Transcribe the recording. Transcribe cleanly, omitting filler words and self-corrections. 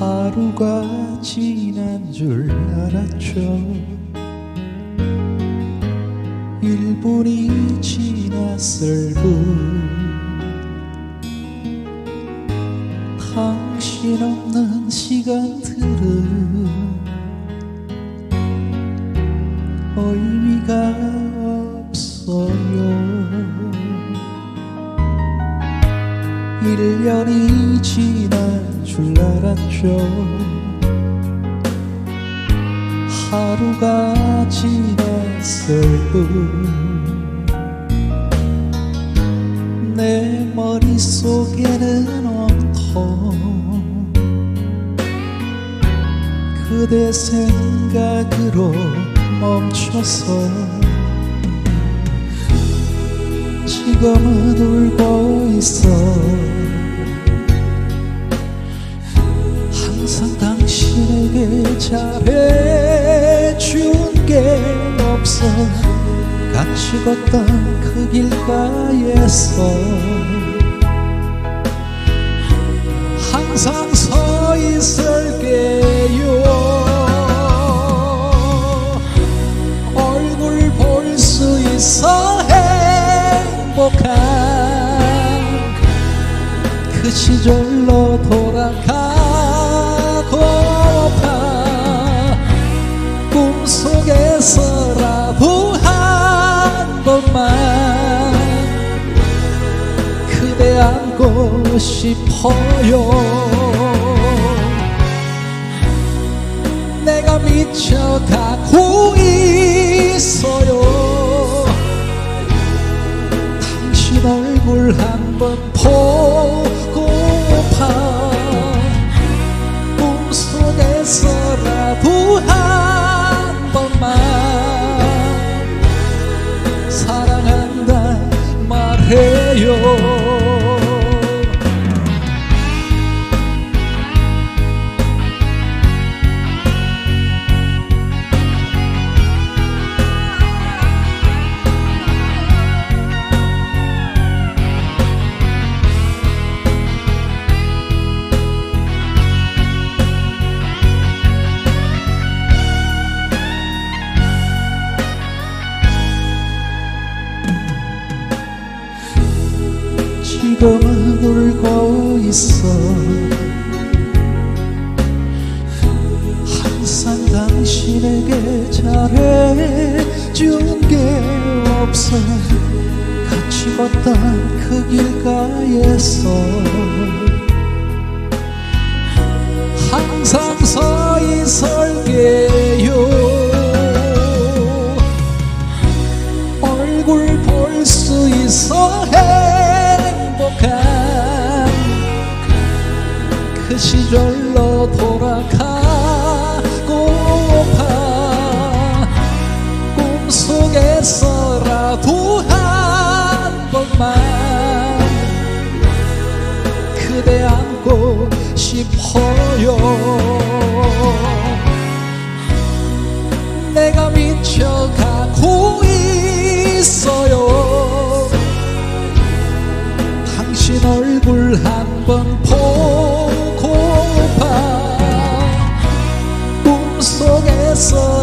하루가 지난 줄 알았죠. 1분이 지났을 뿐 당신 없는 시간들은 의미가 없어요. 1년이 지난 줄 알았죠. 하루가 지났을 뿐 내 머릿속에는 온통 그대 생각으로 멈춰서 지금은 울고 있어. 항상 당신에게 잘해준 게 없어. 같이 걷던 그 길가에서 항상 서 있을게요. 얼굴 볼 수 있어 행복한 그 시절로 돌아가고파. 꿈속에서라도 한 번만 그대 안고 싶어요. 내가 미쳐가고 있어요. 당신 얼굴 한번 보고파. 꿈속에서라도 한 번만 사랑한다 말해요. 지금은 울고 있어. 항상 당신에게 잘해준 게 없어. 같이 걷던 그 길가에서 항상 서 있을게요. 얼굴 볼 수 있어 행복한 그 시절로 돌아가고파. 꿈속에서라도 한 번만 그대 안고 싶어요. 내가 미쳐가고 있어요. 당신 얼굴 한번 보고파. 꿈속에서